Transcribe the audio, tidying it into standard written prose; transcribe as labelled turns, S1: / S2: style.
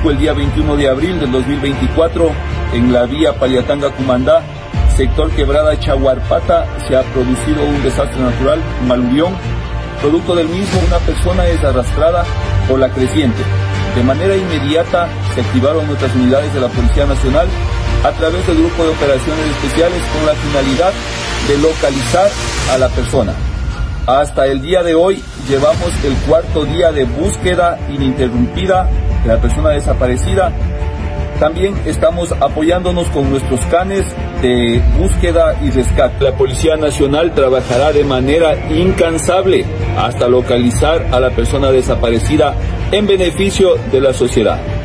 S1: México, el día 21 de abril del 2024, en la vía Paliatanga-Cumandá, sector Quebrada Chahuarpata, se ha producido un desastre natural, un aluvión. Producto del mismo, una persona es arrastrada por la creciente. De manera inmediata se activaron nuestras unidades de la Policía Nacional a través del Grupo de Operaciones Especiales con la finalidad de localizar a la persona. Hasta el día de hoy llevamos el 4º día de búsqueda ininterrumpida de la persona desaparecida. También estamos apoyándonos con nuestros canes de búsqueda y rescate. La Policía Nacional trabajará de manera incansable hasta localizar a la persona desaparecida en beneficio de la sociedad.